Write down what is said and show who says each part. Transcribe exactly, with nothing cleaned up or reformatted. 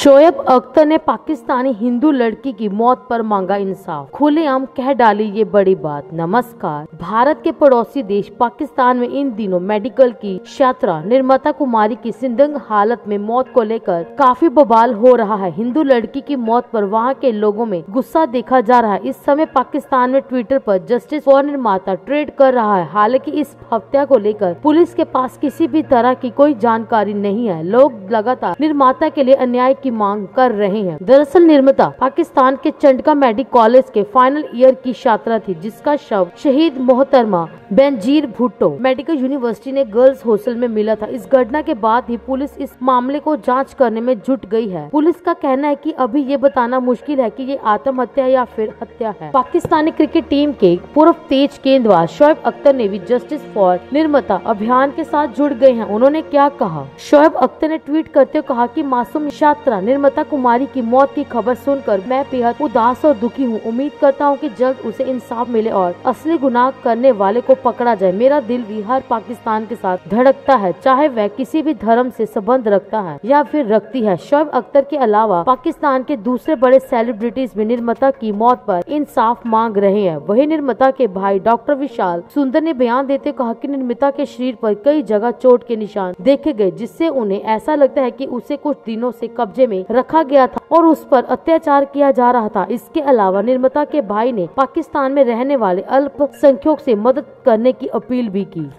Speaker 1: शोएब अख्तर ने पाकिस्तानी हिंदू लड़की की मौत पर मांगा इंसाफ, खुलेआम कह डाली ये बड़ी बात। नमस्कार। भारत के पड़ोसी देश पाकिस्तान में इन दिनों मेडिकल की छात्रा निर्मता कुमारी की जिंदगी हालत में मौत को लेकर काफी बवाल हो रहा है। हिंदू लड़की की मौत पर वहां के लोगों में गुस्सा देखा जा रहा है। इस समय पाकिस्तान में ट्विटर पर जस्टिस फॉर निर्मता ट्रेड कर रहा है। हालांकि इस हत्या को लेकर पुलिस के पास किसी भी तरह की कोई जानकारी नहीं है। लोग लगातार निर्मता के लिए अन्याय की मांग कर रहे हैं। दरअसल निर्मता पाकिस्तान के चंडका मेडिकल कॉलेज के फाइनल ईयर की छात्रा थी, जिसका शव शहीद मोहतरमा बेनजीर भुट्टो मेडिकल यूनिवर्सिटी ने गर्ल्स हॉस्टल में मिला था। इस घटना के बाद ही पुलिस इस मामले को जांच करने में जुट गई है। पुलिस का कहना है कि अभी ये बताना मुश्किल है कि ये आत्महत्या या फिर हत्या है। पाकिस्तानी क्रिकेट टीम के पूर्व तेज गेंदबाज शोएब अख्तर ने भी जस्टिस फॉर निर्मता अभियान के साथ जुड़ गए हैं। उन्होंने क्या कहा? शोएब अख्तर ने ट्वीट करते हुए कहा कि मासूम छात्रा निर्मता कुमारी की मौत की खबर सुनकर मैं बेहद उदास और दुखी हूँ। उम्मीद करता हूँ कि जल्द उसे इंसाफ मिले और असली गुनाह करने वाले को पकड़ा जाए। मेरा दिल भी हर पाकिस्तान के साथ धड़कता है, चाहे वह किसी भी धर्म से संबंध रखता है या फिर रखती है। शोएब अख्तर के अलावा पाकिस्तान के दूसरे बड़े सेलिब्रिटीज भी निर्मता की मौत पर इंसाफ मांग रहे हैं। वही निर्मता के भाई डॉक्टर विशाल सुंदर ने बयान देते कहा कि निर्मता के शरीर पर कई जगह चोट के निशान देखे गए, जिससे उन्हें ऐसा लगता है कि उसे कुछ दिनों से कब्जे में रखा गया था और उस पर अत्याचार किया जा रहा था। इसके अलावा निर्मता के भाई ने पाकिस्तान में रहने वाले अल्पसंख्यकों से मदद करने की अपील भी की।